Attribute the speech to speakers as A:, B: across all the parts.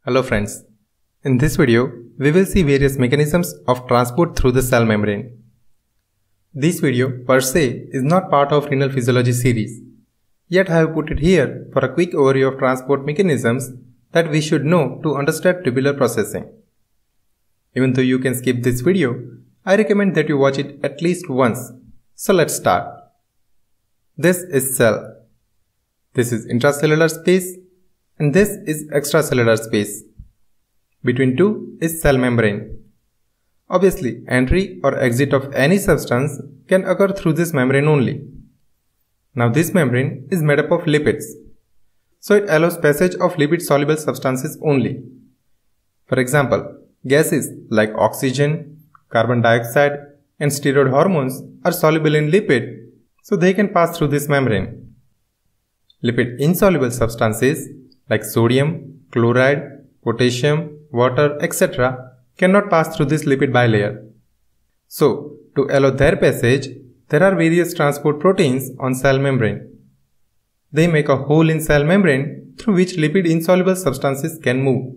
A: Hello friends. In this video, we will see various mechanisms of transport through the cell membrane. This video per se is not part of renal physiology series, yet I have put it here for a quick overview of transport mechanisms that we should know to understand tubular processing. Even though you can skip this video, I recommend that you watch it at least once. So let's start. This is cell. This is intracellular space and this is extracellular space. Between two is cell membrane. Obviously, entry or exit of any substance can occur through this membrane only. Now this membrane is made up of lipids, so it allows passage of lipid-soluble substances only. For example, gases like oxygen, carbon dioxide and steroid hormones are soluble in lipid, so they can pass through this membrane. Lipid-insoluble substances like sodium, chloride, potassium, water, etc. cannot pass through this lipid bilayer. So, to allow their passage, there are various transport proteins on cell membrane. They make a hole in cell membrane through which lipid-insoluble substances can move.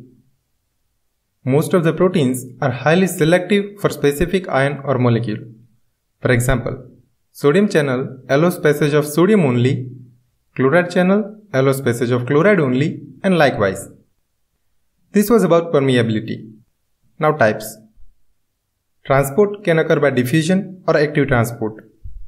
A: Most of the proteins are highly selective for specific ion or molecule. For example, sodium channel allows passage of sodium only, chloride channel allows passage of chloride only, and likewise. This was about permeability. Now types. Transport can occur by diffusion or active transport.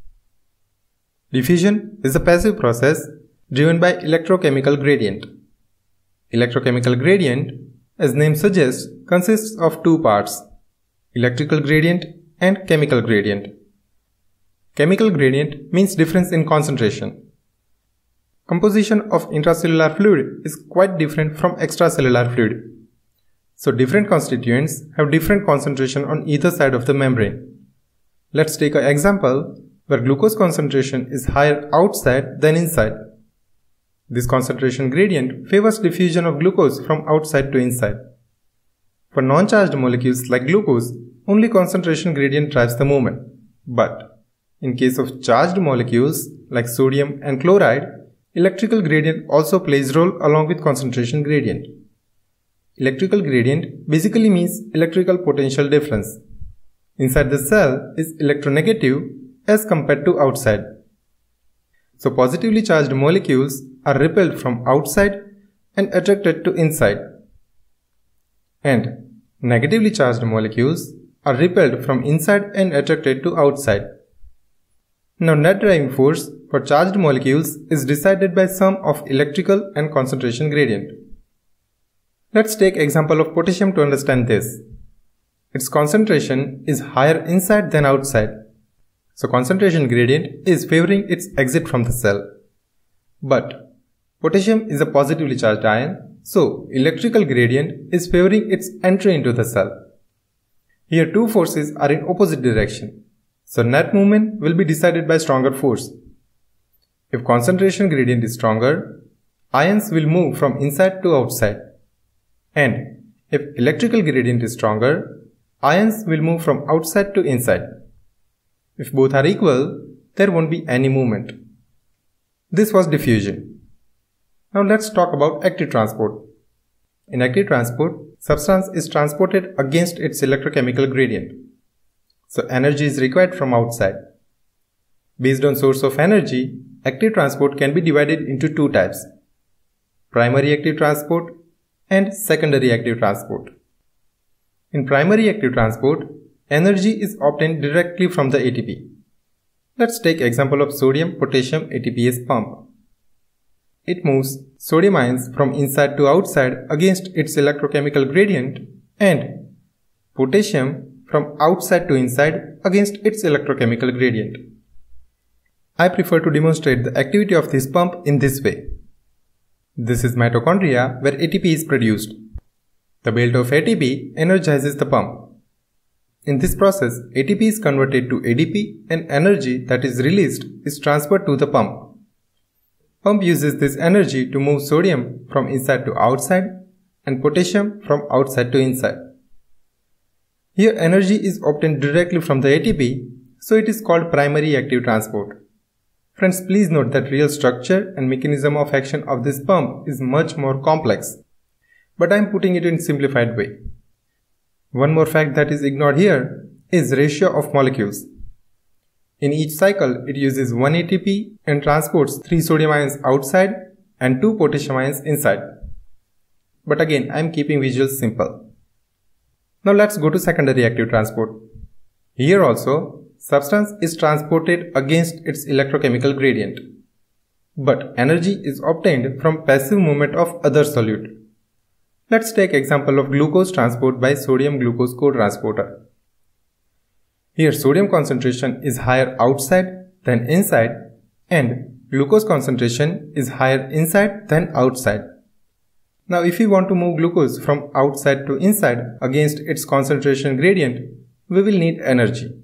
A: Diffusion is a passive process driven by electrochemical gradient. Electrochemical gradient, as name suggests, consists of two parts, electrical gradient and chemical gradient. Chemical gradient means difference in concentration. Composition of intracellular fluid is quite different from extracellular fluid. So different constituents have different concentration on either side of the membrane. Let's take an example where glucose concentration is higher outside than inside. This concentration gradient favors diffusion of glucose from outside to inside. For non-charged molecules like glucose, only concentration gradient drives the movement. But in case of charged molecules like sodium and chloride, electrical gradient also plays role along with concentration gradient. Electrical gradient basically means electrical potential difference. Inside the cell is electronegative as compared to outside. So positively charged molecules are repelled from outside and attracted to inside. And negatively charged molecules are repelled from inside and attracted to outside. Now net driving force for charged molecules is decided by sum of electrical and concentration gradient. Let's take example of potassium to understand this. Its concentration is higher inside than outside. So concentration gradient is favoring its exit from the cell. But potassium is a positively charged ion, so electrical gradient is favoring its entry into the cell. Here two forces are in opposite direction. So net movement will be decided by stronger force. If concentration gradient is stronger, ions will move from inside to outside. And if electrical gradient is stronger, ions will move from outside to inside. If both are equal, there won't be any movement. This was diffusion. Now let's talk about active transport. In active transport, substance is transported against its electrochemical gradient. So energy is required from outside. Based on source of energy, active transport can be divided into two types: primary active transport and secondary active transport. In primary active transport, energy is obtained directly from the ATP. Let's take example of sodium-potassium ATPase pump. It moves sodium ions from inside to outside against its electrochemical gradient and potassium from outside to inside against its electrochemical gradient. I prefer to demonstrate the activity of this pump in this way. This is mitochondria where ATP is produced. The belt of ATP energizes the pump. In this process, ATP is converted to ADP and energy that is released is transferred to the pump. Pump uses this energy to move sodium from inside to outside and potassium from outside to inside. Here energy is obtained directly from the ATP, so it is called primary active transport. Friends, please note that real structure and mechanism of action of this pump is much more complex. but I am putting it in simplified way. One more fact that is ignored here is ratio of molecules. In each cycle, it uses 1 ATP and transports 3 sodium ions outside and 2 potassium ions inside. But again, I am keeping visuals simple. Now let's go to secondary active transport. Here also, substance is transported against its electrochemical gradient. But energy is obtained from passive movement of other solute. Let's take example of glucose transport by sodium glucose cotransporter. Here sodium concentration is higher outside than inside and glucose concentration is higher inside than outside. Now if we want to move glucose from outside to inside against its concentration gradient, we will need energy.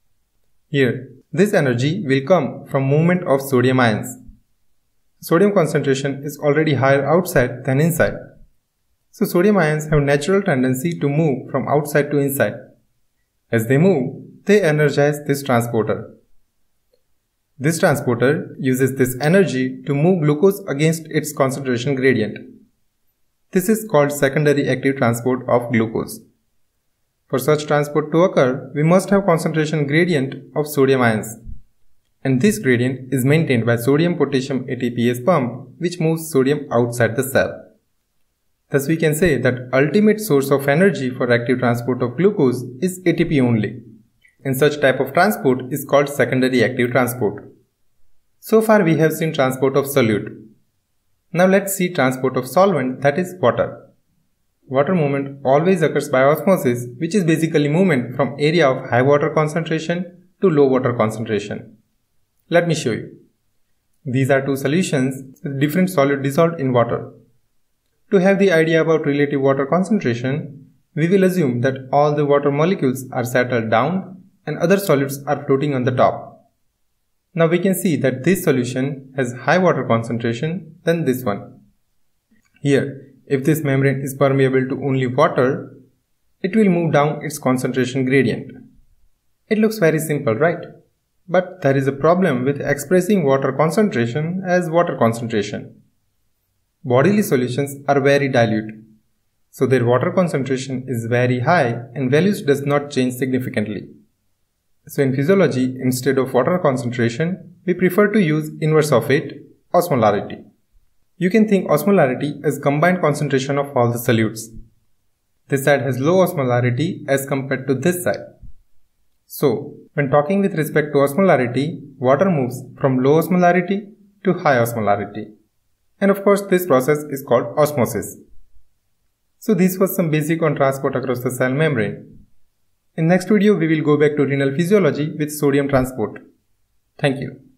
A: Here, this energy will come from movement of sodium ions. Sodium concentration is already higher outside than inside. So sodium ions have natural tendency to move from outside to inside. As they move, they energize this transporter. This transporter uses this energy to move glucose against its concentration gradient. This is called secondary active transport of glucose. For such transport to occur, we must have concentration gradient of sodium ions. And this gradient is maintained by sodium-potassium ATPase pump, which moves sodium outside the cell. Thus we can say that ultimate source of energy for active transport of glucose is ATP only. And such type of transport is called secondary active transport. So far we have seen transport of solute. Now let's see transport of solvent, that is water. Water movement always occurs by osmosis, which is basically movement from area of high water concentration to low water concentration. Let me show you. These are two solutions with different solute dissolved in water. To have the idea about relative water concentration, we will assume that all the water molecules are settled down and other solutes are floating on the top. Now we can see that this solution has high water concentration than this one. Here, if this membrane is permeable to only water, it will move down its concentration gradient. It looks very simple, right? But there is a problem with expressing water concentration as water concentration. Bodily solutions are very dilute, so their water concentration is very high and values does not change significantly. So in physiology, instead of water concentration, we prefer to use inverse of it, osmolarity. You can think osmolarity as combined concentration of all the solutes. This side has low osmolarity as compared to this side. So, when talking with respect to osmolarity, water moves from low osmolarity to high osmolarity. And of course, this process is called osmosis. So this was some basic on transport across the cell membrane. In next video, we will go back to renal physiology with sodium transport. Thank you.